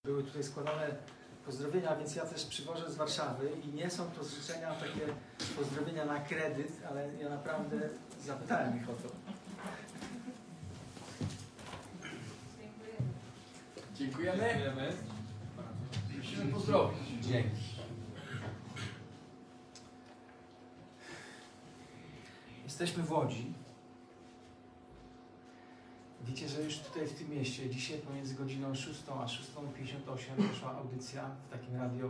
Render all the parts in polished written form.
Były tutaj składane pozdrowienia, więc ja też przywożę z Warszawy i nie są to życzenia takie pozdrowienia na kredyt, ale ja naprawdę zapytałem ich o to. Dziękujemy. Dziękujemy. Musimy pozdrowić. Dzięki. Jesteśmy w Łodzi. Wiecie, że już tutaj w tym mieście dzisiaj pomiędzy godziną 6 a 6:58 poszła audycja w takim radio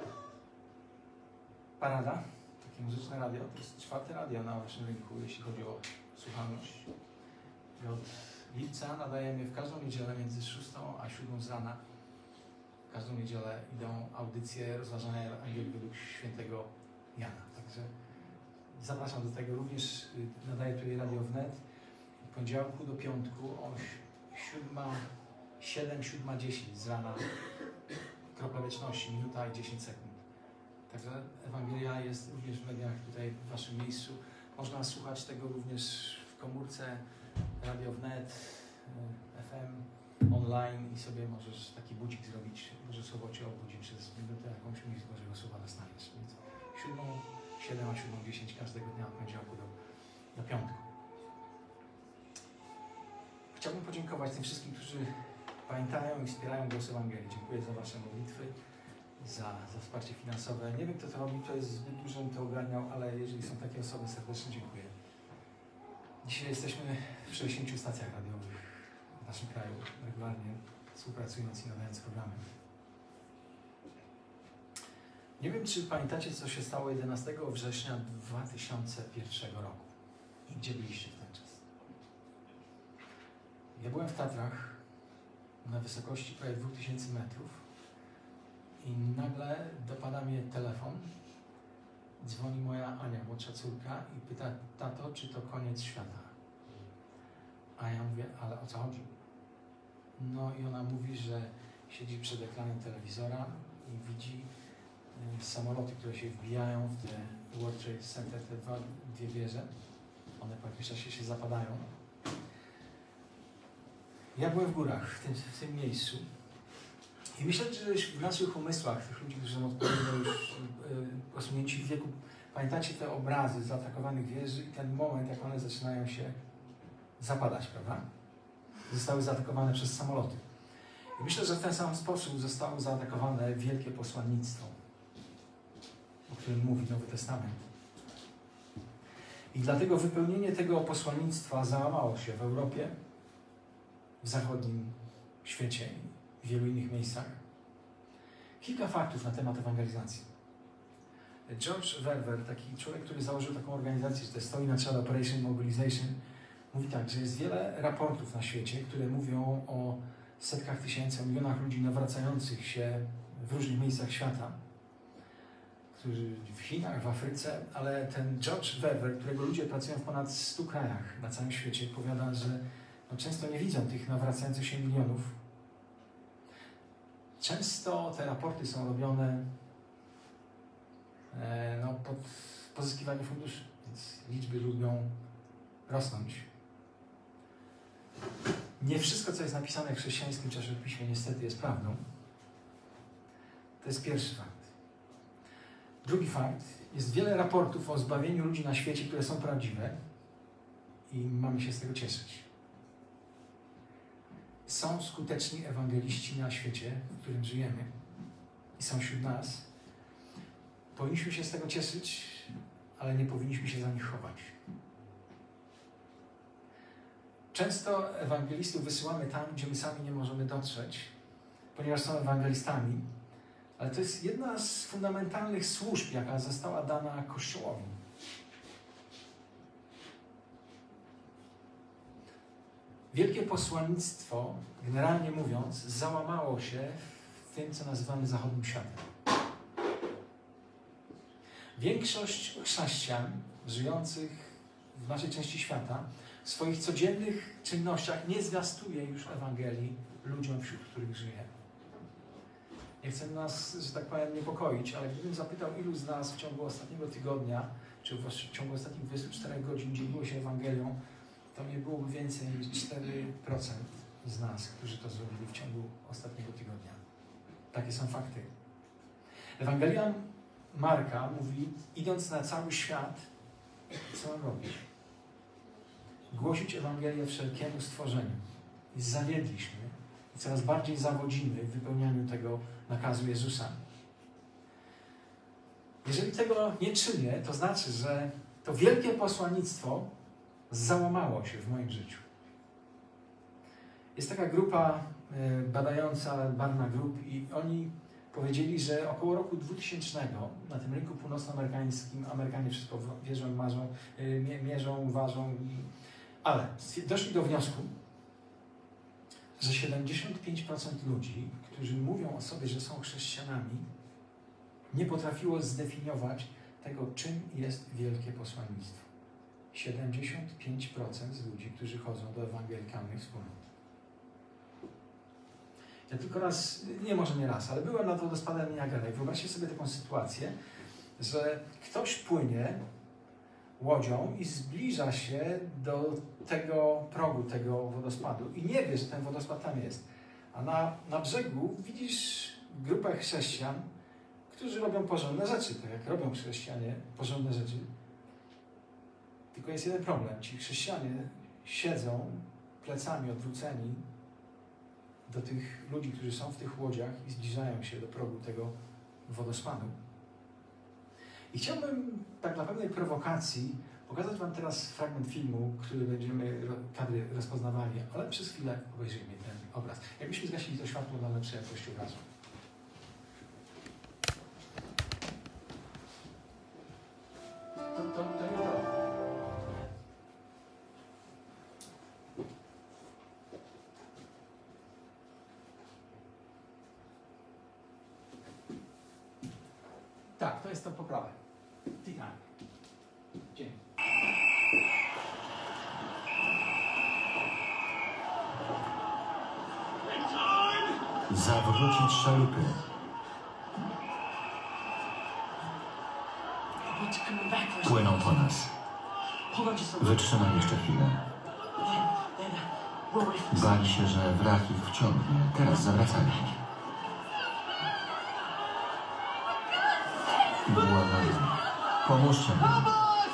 Parada, takie muzyczne radio. To jest 4. radio na waszym rynku, jeśli chodzi o słuchalność. I od lipca nadajemy w każdą niedzielę między 6 a 7 z rana. W każdą niedzielę idą audycje rozważania Ewangelii według świętego Jana. Także zapraszam do tego. Również nadaję tutaj Radio Wnet. Od poniedziałku do piątku o 7:10 z rana. Kropla wieczności, minuta i 10 sekund. Także Ewangelia jest również w mediach tutaj w waszym miejscu. Można słuchać tego również w komórce Radio Wnet, FM, online i sobie możesz taki budzik zrobić. Boże Słowo cię obudzi przez minutę, jakąś myśl Bożego Słowa dostaniesz. Więc 7 a 7:10 każdego dnia od poniedziałku do piątku. Chciałbym podziękować tym wszystkim, którzy pamiętają i wspierają głos Ewangelii. Dziękuję za wasze modlitwy, za wsparcie finansowe. Nie wiem, kto to robi, to jest zbyt dużo, bym to ogarniał, ale jeżeli są takie osoby, serdecznie dziękuję. Dzisiaj jesteśmy w 60 stacjach radiowych w naszym kraju, regularnie współpracując i nadając programy. Nie wiem, czy pamiętacie, co się stało 11 września 2001 roku i gdzie byliście w ten czas. Ja byłem w Tatrach na wysokości prawie 2000 metrów i nagle dopada mnie telefon. Dzwoni moja Ania, młodsza córka i pyta: tato, czy to koniec świata? A ja mówię: ale o co chodzi? No i ona mówi, że siedzi przed ekranem telewizora i widzi samoloty, które się wbijają w te World Trade Center, te dwie wieże. One po jakimś czasie się zapadają. Ja byłem w górach, w tym miejscu. I myślę, że w naszych umysłach, tych ludzi, którzy są odpowiednio już posunięci w wieku, pamiętacie te obrazy zaatakowanych wieży i ten moment, jak one zaczynają się zapadać, prawda? Zostały zaatakowane przez samoloty. I myślę, że w ten sam sposób zostało zaatakowane wielkie posłannictwo, o którym mówi Nowy Testament. I dlatego wypełnienie tego posłannictwa załamało się w Europie, w zachodnim świecie i w wielu innych miejscach. Kilka faktów na temat ewangelizacji. George Verwer, taki człowiek, który założył taką organizację, że to stoi na czele Operation Mobilization, mówi tak, że jest wiele raportów na świecie, które mówią o setkach tysięcy, o milionach ludzi nawracających się w różnych miejscach świata, którzy w Chinach, w Afryce, ale ten George Verwer, którego ludzie pracują w ponad 100 krajach na całym świecie, powiada, że często nie widzą tych nawracających się milionów. Często te raporty są robione pod pozyskiwanie funduszy, więc liczby lubią rosnąć. Nie wszystko, co jest napisane w chrześcijańskim czasopiśmie, niestety jest prawdą. To jest pierwszy fakt. Drugi fakt. Jest wiele raportów o zbawieniu ludzi na świecie, które są prawdziwe i mamy się z tego cieszyć. Są skuteczni ewangeliści na świecie, w którym żyjemy i są wśród nas. Powinniśmy się z tego cieszyć, ale nie powinniśmy się za nich chować. Często ewangelistów wysyłamy tam, gdzie my sami nie możemy dotrzeć, ponieważ są ewangelistami, ale to jest jedna z fundamentalnych służb, jaka została dana Kościołowi. Wielkie posłannictwo, generalnie mówiąc, załamało się w tym, co nazywamy zachodnim światem. Większość chrześcijan żyjących w naszej części świata w swoich codziennych czynnościach nie zwiastuje już Ewangelii ludziom, wśród których żyje. Nie chcę nas, że tak powiem, niepokoić, ale gdybym zapytał, ilu z nas w ciągu ostatniego tygodnia, czy w ciągu ostatnich 24 godzin dzieliło się Ewangelią, to nie byłoby więcej niż 4% z nas, którzy to zrobili w ciągu ostatniego tygodnia. Takie są fakty. Ewangelia Marka mówi, idąc na cały świat, co mam robić? Głosić Ewangelię wszelkiemu stworzeniu. I zawiedliśmy i coraz bardziej zawodzimy w wypełnianiu tego nakazu Jezusa. Jeżeli tego nie czynię, to znaczy, że to wielkie posłannictwo załamało się w moim życiu. Jest taka grupa badająca Barna Group i oni powiedzieli, że około roku 2000 na tym rynku północnoamerykańskim Amerykanie wszystko wierzą, marzą, mierzą, ważą, ale doszli do wniosku, że 75% ludzi, którzy mówią o sobie, że są chrześcijanami, nie potrafiło zdefiniować tego, czym jest wielkie posłannictwo. 75% z ludzi, którzy chodzą do ewangelikalnych wspólnot. Ja tylko raz, może nie raz, ale byłem nad wodospadem Niagara i wyobraźcie sobie taką sytuację, że ktoś płynie łodzią i zbliża się do tego progu, tego wodospadu i nie wie, że ten wodospad tam jest. A na brzegu widzisz grupę chrześcijan, którzy robią porządne rzeczy, tak jak robią chrześcijanie porządne rzeczy. Tylko jest jeden problem. Ci chrześcijanie siedzą plecami odwróceni do tych ludzi, którzy są w tych łodziach i zbliżają się do progu tego wodospadu. I chciałbym tak na pewnej prowokacji pokazać wam teraz fragment filmu, który będziemy kadry rozpoznawali, ale przez chwilę obejrzyjmy ten obraz. Jakbyśmy zgasili to światło na lepszej jakości obrazu. To nie to. Tak, to jest to poprawa. Titanic. Dzięki. Zawrócić szalupy. Płyną po nas. Wytrzymaj jeszcze chwilę. Bali się, że wrak ich wciągnie. Teraz zawracają. Błagam. Pomóżcie nam.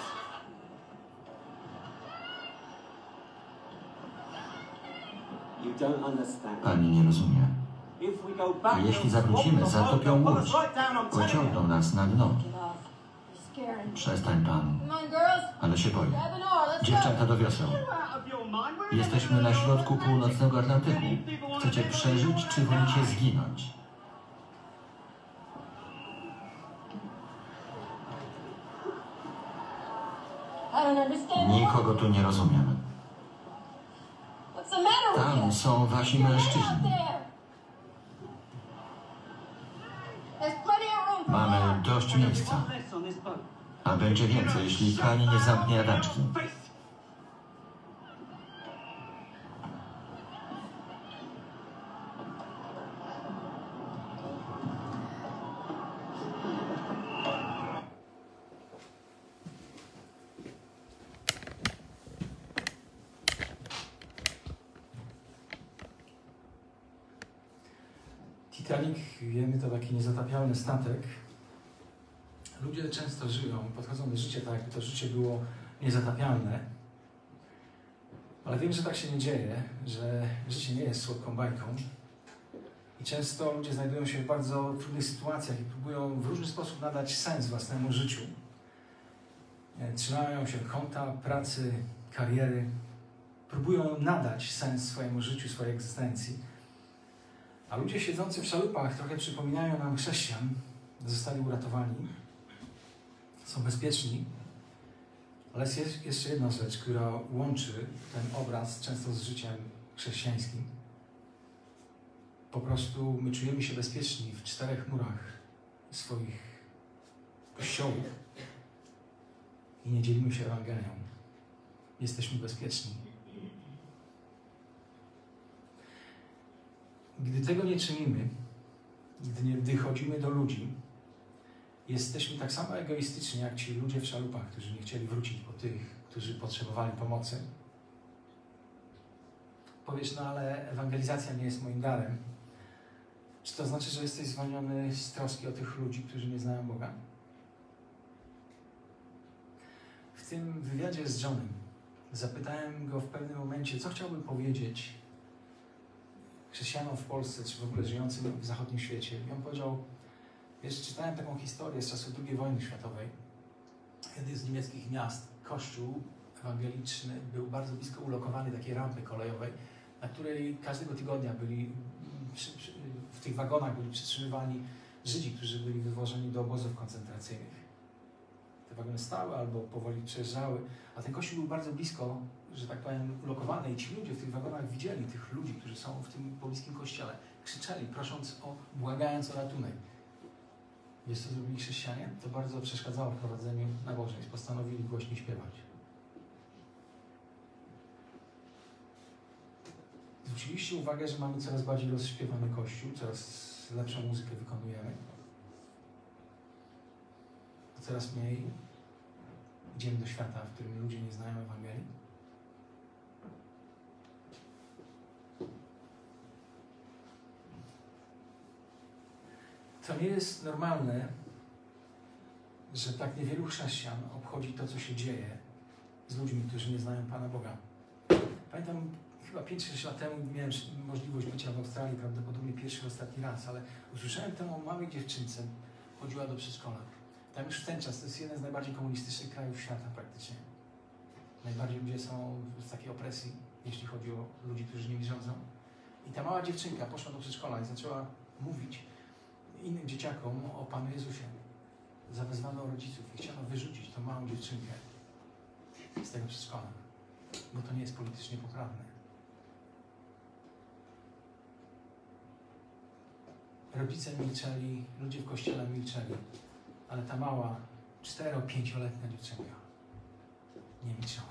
Pani nie rozumie. Jeśli zawrócimy, zatopią łódź. Pociągną nas na dno. Przestań pan. Ale się boję. Dziewczęta do wioseł. Jesteśmy na środku północnego Atlantyku. Chcecie przeżyć, czy wolicie zginąć? Nikogo tu nie rozumiem. Tam są wasi mężczyźni. Mamy dość miejsca. A będzie więcej, jeśli pani nie zamknie jadaczki. Titanic, wiemy, to taki niezatapialny statek. Ludzie często żyją, podchodzą do życia tak, jakby to życie było niezatapialne. Ale wiem, że tak się nie dzieje, że życie nie jest słodką bajką. I często ludzie znajdują się w bardzo trudnych sytuacjach i próbują w różny sposób nadać sens własnemu życiu. Trzymają się konta, pracy, kariery. Próbują nadać sens swojemu życiu, swojej egzystencji. A ludzie siedzący w szalupach trochę przypominają nam chrześcijan. Zostali uratowani. Są bezpieczni. Ale jest jeszcze jedna rzecz, która łączy ten obraz często z życiem chrześcijańskim. Po prostu my czujemy się bezpieczni w 4 murach swoich kościołów i nie dzielimy się Ewangelią. Jesteśmy bezpieczni. Gdy tego nie czynimy, gdy chodzimy do ludzi, jesteśmy tak samo egoistyczni, jak ci ludzie w szalupach, którzy nie chcieli wrócić po tych, którzy potrzebowali pomocy. Powiesz, no ale ewangelizacja nie jest moim darem. Czy to znaczy, że jesteś zwolniony z troski o tych ludzi, którzy nie znają Boga? W tym wywiadzie z Johnem zapytałem go w pewnym momencie, co chciałby powiedzieć chrześcijanom w Polsce, czy w ogóle żyjącym w zachodnim świecie. I on powiedział, wiesz, czytałem taką historię z czasów II wojny światowej. Jeden z niemieckich miast, kościół ewangeliczny, był bardzo blisko ulokowany takiej rampy kolejowej, na której każdego tygodnia byli w tych wagonach byli przytrzymywani Żydzi, którzy byli wywożeni do obozów koncentracyjnych. Te wagony stały albo powoli przejeżdżały, a ten kościół był bardzo blisko, że tak powiem, ulokowany i ci ludzie w tych wagonach widzieli tych ludzi, którzy są w tym pobliskim kościele. Krzyczeli, błagając o ratunek. Wiesz, co zrobili chrześcijanie? To bardzo przeszkadzało w prowadzeniu nabożeństw. Postanowili głośniej śpiewać. Zwróciliście uwagę, że mamy coraz bardziej rozśpiewany kościół, coraz lepszą muzykę wykonujemy. Coraz mniej idziemy do świata, w którym ludzie nie znają Ewangelii. To nie jest normalne, że tak niewielu chrześcijan obchodzi to, co się dzieje z ludźmi, którzy nie znają Pana Boga. Pamiętam, chyba 5-6 lat temu miałem możliwość bycia w Australii, prawdopodobnie pierwszy i ostatni raz, ale usłyszałem tę o małej dziewczynce, chodziła do przedszkola. Tam już w ten czas, to jest jeden z najbardziej komunistycznych krajów świata praktycznie. Najbardziej ludzie są z takiej opresji, jeśli chodzi o ludzi, którzy nimi rządzą. I ta mała dziewczynka poszła do przedszkola i zaczęła mówić innym dzieciakom o Panu Jezusie. Zawezwano rodziców i chciano wyrzucić tą małą dziewczynkę z tego przedszkola, bo to nie jest politycznie poprawne. Rodzice milczeli, ludzie w kościele milczeli, ale ta mała 4-5-letnia dziewczynka nie milczała,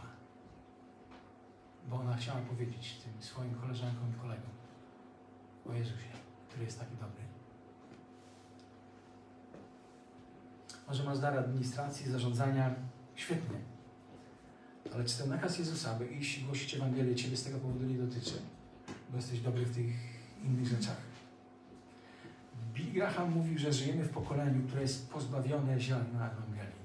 bo ona chciała powiedzieć tym swoim koleżankom i kolegom o Jezusie, który jest taki dobry. Może masz dar administracji, zarządzania, świetnie, ale czy ten nakaz Jezusa, by iść i głosić Ewangelię, Ciebie z tego powodu nie dotyczy, bo jesteś dobry w tych innych rzeczach? Billy Graham mówił, że żyjemy w pokoleniu, które jest pozbawione ziarna Ewangelii.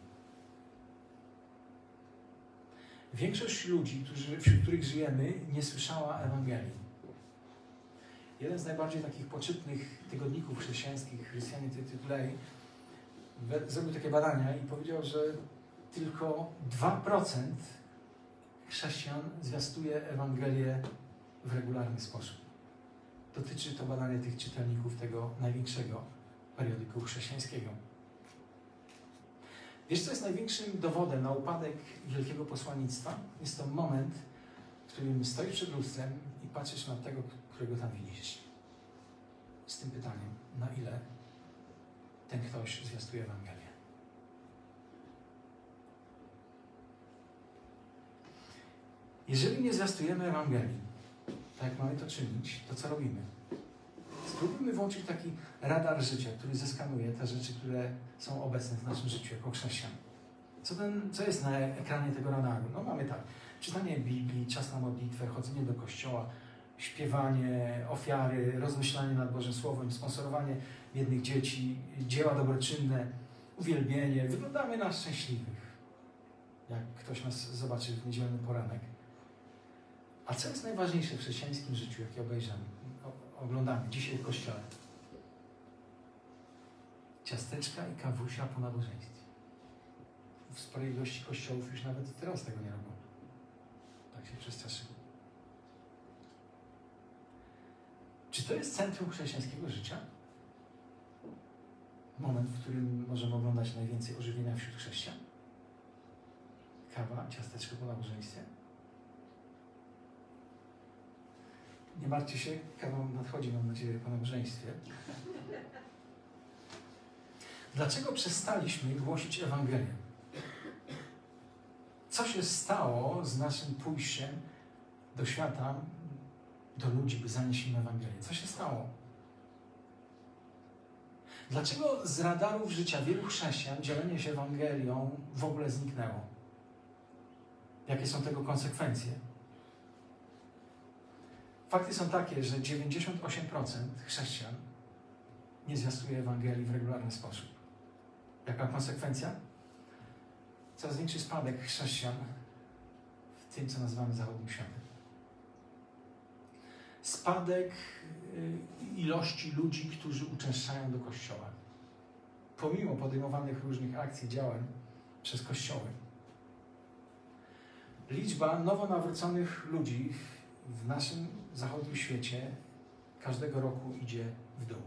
Większość ludzi, wśród których żyjemy, nie słyszała Ewangelii. Jeden z najbardziej takich poczytnych tygodników chrześcijańskich, Christianity Today, zrobił takie badania i powiedział, że tylko 2% chrześcijan zwiastuje Ewangelię w regularny sposób. Dotyczy to badania tych czytelników tego największego periodyku chrześcijańskiego. Wiesz, co jest największym dowodem na upadek wielkiego posłannictwa? Jest to moment, w którym stoisz przed lustrem i patrzysz na tego, którego tam widzisz. Z tym pytaniem, na ile ten ktoś zwiastuje Ewangelię. Jeżeli nie zwiastujemy Ewangelii, tak jak mamy to czynić, to co robimy? Spróbujmy włączyć taki radar życia, który zeskanuje te rzeczy, które są obecne w naszym życiu jako chrześcijan. Co jest na ekranie tego radaru? No mamy tak, czytanie Biblii, czas na modlitwę, chodzenie do kościoła, śpiewanie, ofiary, rozmyślanie nad Bożym Słowem, sponsorowanie biednych dzieci, dzieła dobroczynne, uwielbienie. Wyglądamy na szczęśliwych, jak ktoś nas zobaczy w niedzielny poranek. A co jest najważniejsze w chrześcijańskim życiu, jakie oglądamy dzisiaj w kościele? Ciasteczka i kawusia po nabożeństwie. W sporej ilości kościołów już nawet teraz tego nie robią. Tak się przestraszyło. Czy to jest centrum chrześcijańskiego życia? Moment, w którym możemy oglądać najwięcej ożywienia wśród chrześcijan? Kawa, ciasteczko po nabożeństwie? Nie martwcie się, kawa nadchodzi, mam nadzieję, po nabożeństwie. Dlaczego przestaliśmy głosić Ewangelię? Co się stało z naszym pójściem do świata, do ludzi, by zanieść im Ewangelię? Co się stało? Dlaczego z radarów życia wielu chrześcijan dzielenie się Ewangelią w ogóle zniknęło? Jakie są tego konsekwencje? Fakty są takie, że 98% chrześcijan nie zwiastuje Ewangelii w regularny sposób. Jaka konsekwencja? Coraz większy spadek chrześcijan w tym, co nazywamy zachodnim światem. Spadek ilości ludzi, którzy uczęszczają do Kościoła. Pomimo podejmowanych różnych akcji, działań przez Kościoły. Liczba nowo nawróconych ludzi w naszym zachodnim świecie każdego roku idzie w dół.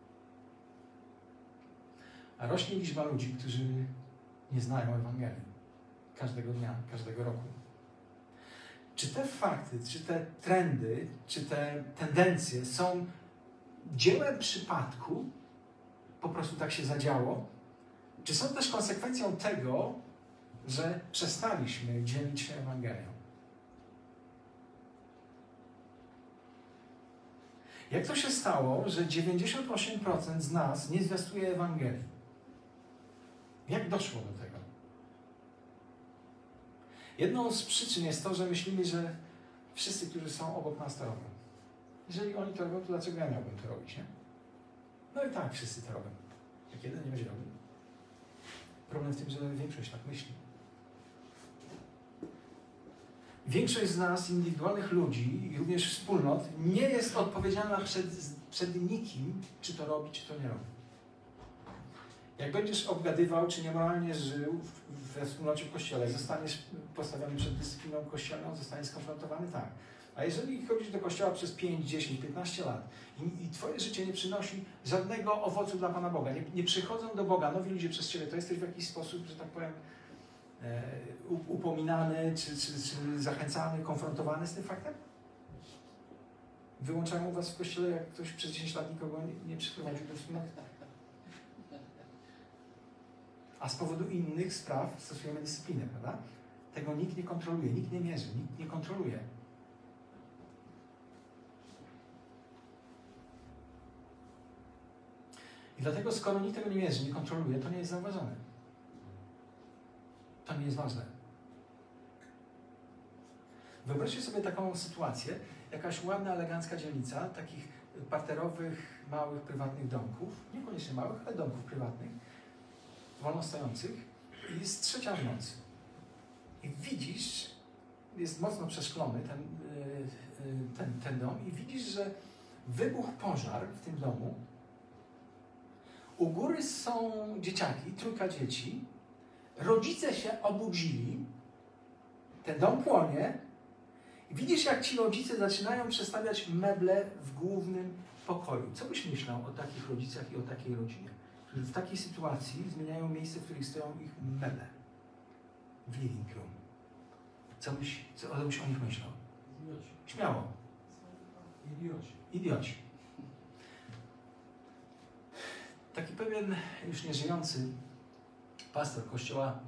A rośnie liczba ludzi, którzy nie znają Ewangelii. Każdego dnia, każdego roku. Czy te fakty, czy te trendy, czy te tendencje są dziełem przypadku? Po prostu tak się zadziało? Czy są też konsekwencją tego, że przestaliśmy dzielić się Ewangelią? Jak to się stało, że 98% z nas nie zwiastuje Ewangelii? Jak doszło do tego? Jedną z przyczyn jest to, że myślimy, że wszyscy, którzy są obok nas, to robią. Jeżeli oni to robią, to dlaczego ja miałbym to robić, nie? No i tak, wszyscy to robią. Jak jeden nie będzie robił. Problem w tym, że większość tak myśli. Większość z nas, indywidualnych ludzi i również wspólnot, nie jest odpowiedzialna przed nikim, czy to robi, czy to nie robi. Jak będziesz obgadywał, czy niemoralnie żył we wspólnocie w Kościele, zostaniesz postawiony przed dyscypliną kościelną, zostaniesz skonfrontowany, tak. A jeżeli chodzisz do Kościoła przez 5, 10, 15 lat i twoje życie nie przynosi żadnego owocu dla Pana Boga, nie przychodzą do Boga nowi ludzie przez ciebie, to jesteś w jakiś sposób, że tak powiem, upominany, czy zachęcany, konfrontowany z tym faktem? Wyłączają was w Kościele, jak ktoś przez 10 lat nikogo nie przyprowadził do wspólnoty. A z powodu innych spraw stosujemy dyscyplinę, prawda? Tego nikt nie kontroluje, nikt nie mierzy, nikt nie kontroluje. I dlatego, skoro nikt tego nie mierzy, nie kontroluje, to nie jest zauważone. To nie jest ważne. Wyobraźcie sobie taką sytuację, jakaś ładna, elegancka dzielnica, takich parterowych, małych, prywatnych domków, niekoniecznie małych, ale domków prywatnych, wolno stojących, i jest 3:00 w nocy. I widzisz, jest mocno przeszklony ten dom, i widzisz, że wybuchł pożar w tym domu. U góry są dzieciaki, 3 dzieci, rodzice się obudzili, ten dom płonie, i widzisz, jak ci rodzice zaczynają przestawiać meble w głównym pokoju. Co byś myślał o takich rodzicach i o takiej rodzinie, którzy w takiej sytuacji zmieniają miejsce, w których stoją ich meble w living room? Co byś o nich myślał? Idioci. Śmiało. Idioci. Taki pewien już nieżyjący pastor kościoła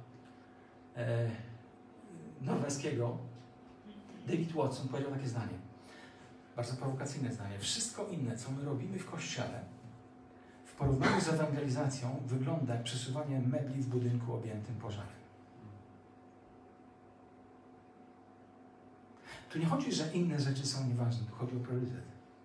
norweskiego, David Watson, powiedział takie zdanie. Bardzo prowokacyjne zdanie. Wszystko inne, co my robimy w Kościele, w porównaniu z ewangelizacją, wygląda jak przesuwanie mebli w budynku objętym pożarem. Tu nie chodzi, że inne rzeczy są nieważne, tu chodzi o priorytet.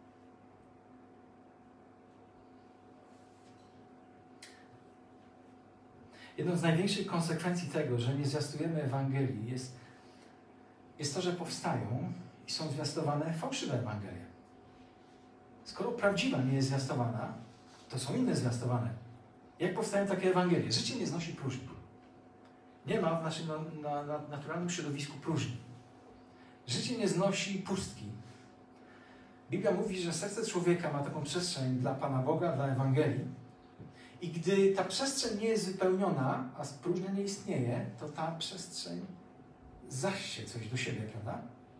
Jedną z największych konsekwencji tego, że nie zwiastujemy Ewangelii, jest to, że powstają i są zwiastowane fałszywe Ewangelie. Skoro prawdziwa nie jest zwiastowana, to są inne zwiastowane. Jak powstają takie Ewangelie? Życie nie znosi próżni. Nie ma w naszym naturalnym środowisku próżni. Życie nie znosi pustki. Biblia mówi, że serce człowieka ma taką przestrzeń dla Pana Boga, dla Ewangelii. I gdy ta przestrzeń nie jest wypełniona, a próżnia nie istnieje, to ta przestrzeń zasie coś do siebie, prawda?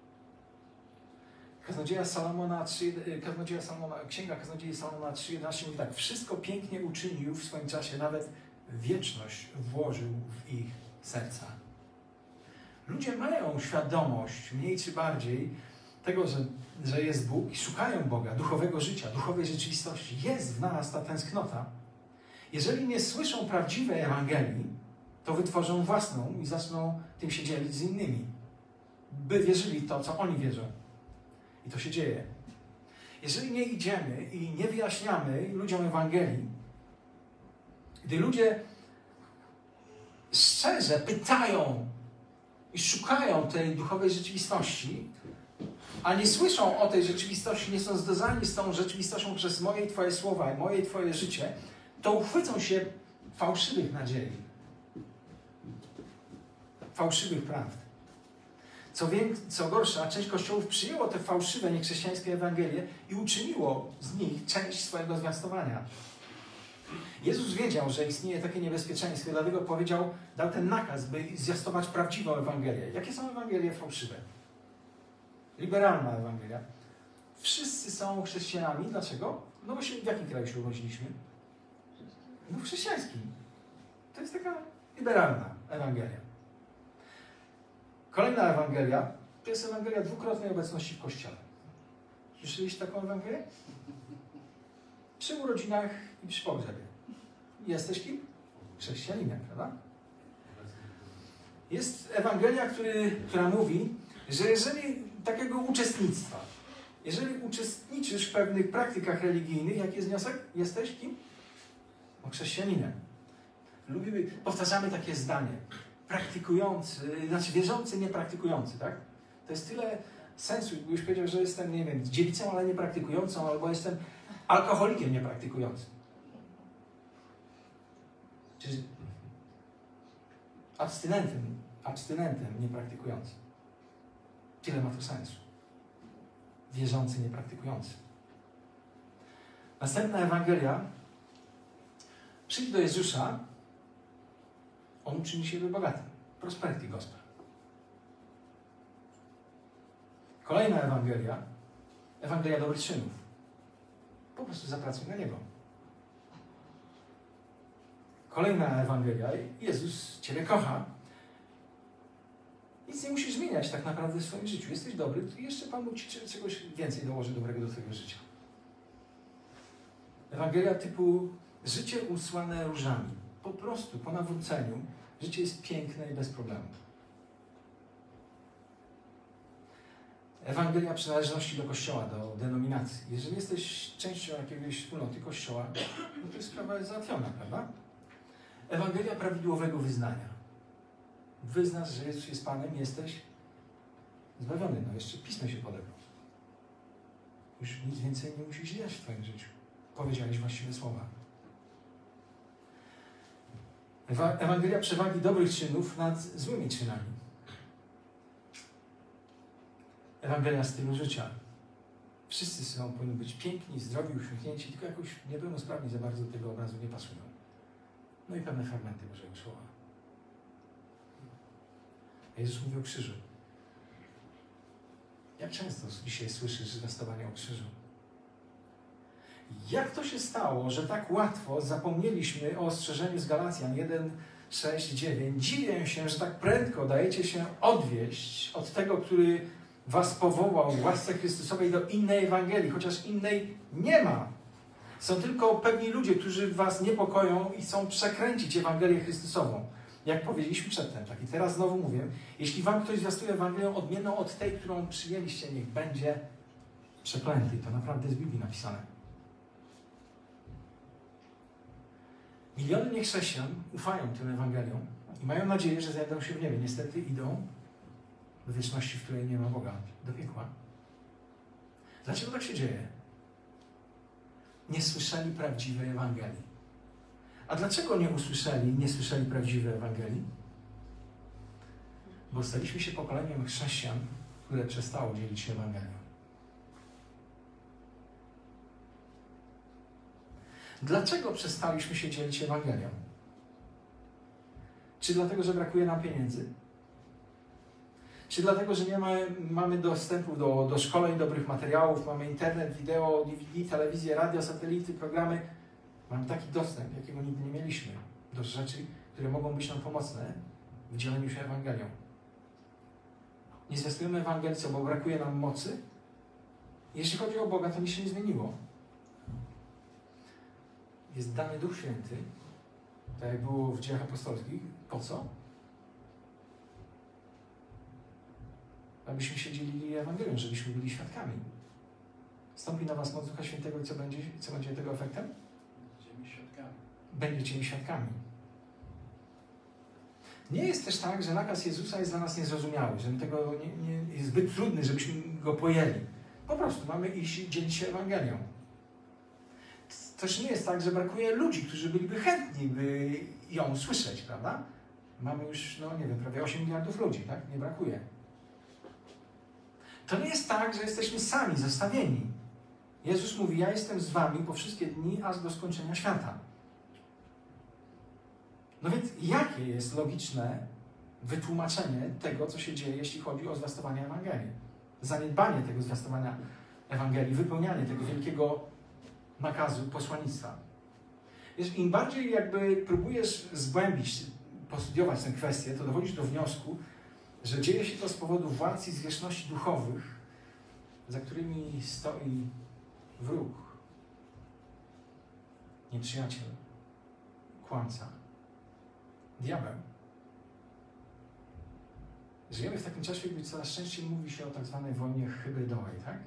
Księga Kaznodziei Salomona 3:11 mówi tak: wszystko pięknie uczynił w swoim czasie, nawet wieczność włożył w ich serca. Ludzie mają świadomość, mniej czy bardziej, tego, że jest Bóg i szukają Boga, duchowego życia, duchowej rzeczywistości. Jest w nas ta tęsknota. Jeżeli nie słyszą prawdziwej Ewangelii, to wytworzą własną i zaczną tym się dzielić z innymi, by wierzyli w to, co oni wierzą. I to się dzieje. Jeżeli nie idziemy i nie wyjaśniamy ludziom Ewangelii, gdy ludzie szczerze pytają i szukają tej duchowej rzeczywistości, a nie słyszą o tej rzeczywistości, nie są zderzani z tą rzeczywistością przez moje i Twoje słowa, moje i Twoje życie, to uchwycą się fałszywych nadziei, fałszywych prawd. Co gorsza, część kościołów przyjęło te fałszywe, niechrześcijańskie Ewangelie i uczyniło z nich część swojego zwiastowania. Jezus wiedział, że istnieje takie niebezpieczeństwo, dlatego dał ten nakaz, by zwiastować prawdziwą Ewangelię. Jakie są Ewangelie fałszywe? Liberalna Ewangelia. Wszyscy są chrześcijanami. Dlaczego? No bo w jakim kraju się urodziliśmy? No w chrześcijańskim. To jest taka liberalna Ewangelia. Kolejna Ewangelia to jest Ewangelia dwukrotnej obecności w Kościele. Słyszeliście taką Ewangelię? Przy urodzinach i przy pogrzebie. Jesteś kim? Chrześcijaninem, prawda? Jest Ewangelia, która mówi, że jeżeli takiego uczestnictwa, jeżeli uczestniczysz w pewnych praktykach religijnych, jaki jest wniosek? Jesteś kim? No, chrześcijaninem. Powtarzamy takie zdanie. Praktykujący, znaczy wierzący, niepraktykujący, tak? To jest tyle sensu, byś powiedział, że jestem, nie wiem, dziewicą, ale niepraktykującą, albo jestem alkoholikiem niepraktykującym. Czyli abstynentem niepraktykującym. Tyle ma to sensu. Wierzący, niepraktykujący. Następna Ewangelia. Przyjdź do Jezusa, On uczyni siebie bogatym. Prosperity Gospel. Kolejna Ewangelia. Ewangelia dobrych czynów. Po prostu zapracuj na Niego. Kolejna Ewangelia. Jezus Ciebie kocha. Nic nie musisz zmieniać tak naprawdę w swoim życiu. Jesteś dobry, to jeszcze Pan Bóg Ci czegoś więcej dołoży dobrego do Twojego życia. Ewangelia typu życie usłane różami. Po prostu, po nawróceniu, życie jest piękne i bez problemu. Ewangelia przynależności do Kościoła, do denominacji. Jeżeli jesteś częścią jakiegoś wspólnoty Kościoła, no to sprawa jest załatwiona, prawda? Ewangelia prawidłowego wyznania. Wyznasz, że Jezus jest Panem, jesteś zbawiony. No jeszcze Pismo się podebrał. Już nic więcej nie musisz dziać w Twoim życiu. Powiedziałeś właściwe słowa. Ewangelia przewagi dobrych czynów nad złymi czynami. Ewangelia stylu życia. Wszyscy powinni być piękni, zdrowi, uśmiechnięci, tylko jakoś niepełnosprawni za bardzo do tego obrazu nie pasują. No i pewne fragmenty Bożego Słowa. Jezus mówi o krzyżu. Jak często dzisiaj słyszysz zwiastowanie o krzyżu? Jak to się stało, że tak łatwo zapomnieliśmy o ostrzeżeniu z Galacjan 1, 6, 9? Dziwię się, że tak prędko dajecie się odwieść od tego, który was powołał w łasce Chrystusowej do innej Ewangelii, chociaż innej nie ma. Są tylko pewni ludzie, którzy was niepokoją i chcą przekręcić Ewangelię Chrystusową. Jak powiedzieliśmy przedtem, tak i teraz znowu mówię, jeśli wam ktoś zwiastuje Ewangelię odmienną od tej, którą przyjęliście, niech będzie przeklęty. To naprawdę jest w Biblii napisane. Miliony niechrześcijan ufają tym Ewangeliom i mają nadzieję, że znajdą się w niebie. Niestety idą do wieczności, w której nie ma Boga, do piekła. Dlaczego tak się dzieje? Nie słyszeli prawdziwej Ewangelii. A dlaczego nie słyszeli prawdziwej Ewangelii? Bo staliśmy się pokoleniem chrześcijan, które przestało dzielić się Ewangelią. Dlaczego przestaliśmy się dzielić Ewangelią? Czy dlatego, że brakuje nam pieniędzy? Czy dlatego, że nie mamy dostępu do szkoleń, dobrych materiałów, mamy internet, wideo, DVD, telewizję, radio, satelity, programy? Mamy taki dostęp, jakiego nigdy nie mieliśmy, do rzeczy, które mogą być nam pomocne w dzieleniu się Ewangelią. Nie zwiastujemy Ewangelii, bo brakuje nam mocy. Jeśli chodzi o Boga, to nic się nie zmieniło. Jest dany Duch Święty, tak jak było w Dziejach Apostolskich. Po co? Abyśmy się dzielili Ewangelią, żebyśmy byli świadkami. Stąpi na was moc Ducha Świętego i co będzie tego efektem? Będziemy świadkami. Będziecie mi świadkami. Nie jest też tak, że nakaz Jezusa jest dla nas niezrozumiały, że tego nie jest zbyt trudny, żebyśmy go pojęli. Po prostu mamy iść i dzielić się Ewangelią. Też nie jest tak, że brakuje ludzi, którzy byliby chętni, by ją usłyszeć, prawda? Mamy już, prawie 8 miliardów ludzi, tak? Nie brakuje. To nie jest tak, że jesteśmy sami, zostawieni. Jezus mówi, ja jestem z wami po wszystkie dni, aż do skończenia świata. No więc jakie jest logiczne wytłumaczenie tego, co się dzieje, jeśli chodzi o zwiastowanie Ewangelii? Zaniedbanie tego zwiastowania Ewangelii, wypełnianie tego wielkiego nakazu posłannictwa. Wiesz, im bardziej jakby próbujesz zgłębić, postudiować tę kwestię, to dochodzisz do wniosku, że dzieje się to z powodu władz i zwierzchności duchowych, za którymi stoi wróg, nieprzyjaciel, kłamca, diabeł. Żyjemy w takim czasie, gdy coraz częściej mówi się o tak zwanej wojnie hybrydowej, tak?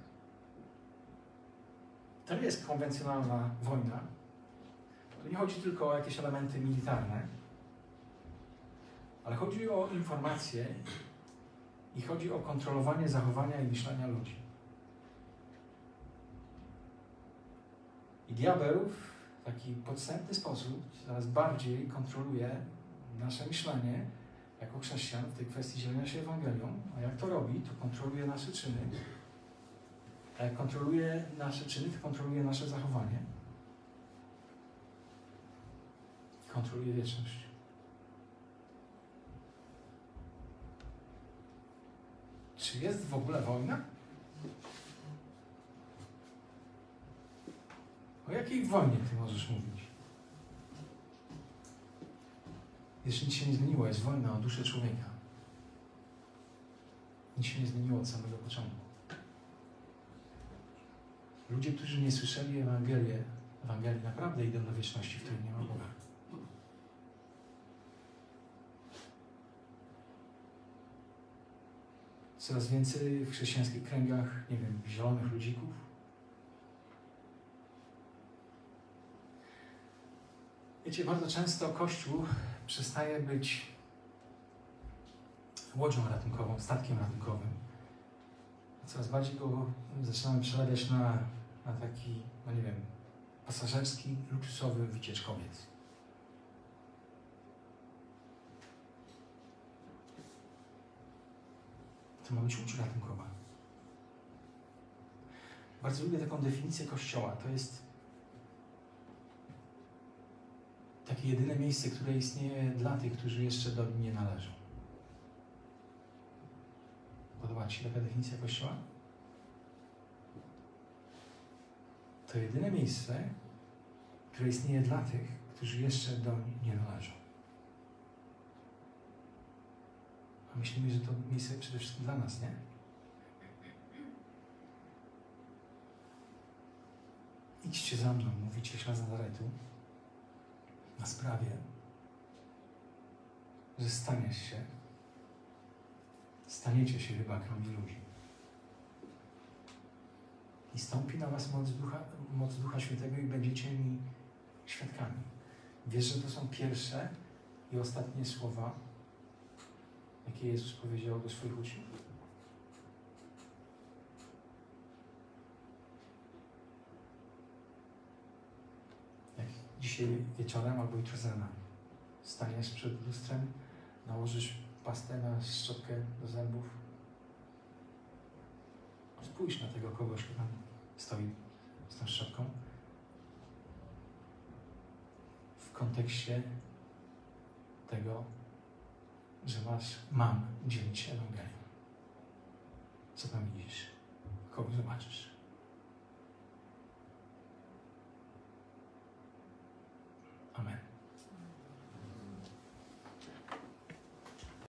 To nie jest konwencjonalna wojna. To nie chodzi tylko o jakieś elementy militarne, ale chodzi o informacje i chodzi o kontrolowanie zachowania i myślenia ludzi. I diabeł w taki podstępny sposób coraz bardziej kontroluje nasze myślenie jako chrześcijan w tej kwestii dzielenia się Ewangelią. A jak to robi, to kontroluje nasze czyny. A jak kontroluje nasze czyny, to kontroluje nasze zachowanie. Kontroluje wieczność. Czy jest w ogóle wojna? O jakiej wojnie ty możesz mówić? Jeszcze nic się nie zmieniło, jest wojna o duszę człowieka. Nic się nie zmieniło od samego początku. Ludzie, którzy nie słyszeli Ewangelii naprawdę idą do wieczności, w której nie ma Boga. Coraz więcej w chrześcijańskich kręgach, zielonych ludzików. Wiecie, bardzo często Kościół przestaje być łodzią ratunkową, statkiem ratunkowym. Coraz bardziej go zaczynamy przerabiać na taki, pasażerski, luksusowy wycieczkowiec. To ma być łódź ratunkowa. Bardzo lubię taką definicję Kościoła. To jest takie jedyne miejsce, które istnieje dla tych, którzy jeszcze do niej nie należą. Podoba Ci się taka definicja Kościoła? To jedyne miejsce, które istnieje dla tych, którzy jeszcze do niej nie należą. A myślimy, że to miejsce przede wszystkim dla nas, nie? Idźcie za mną, mówi Cieśla z Nazaretu, na sprawie, że staniecie się rybakami ludzi. I stąpi na was moc Ducha Świętego i będziecie mi świadkami. Wiesz, że to są pierwsze i ostatnie słowa, jakie Jezus powiedział do swoich uczniów? Jak dzisiaj wieczorem albo jutro z rana staniesz przed lustrem, nałożysz pastę na szczotkę do zębów, spójrz na tego kogoś, kto tam stoi z tą szczotką w kontekście tego, że mam dzielić się Ewangelią. Co tam widzisz? Kogo zobaczysz?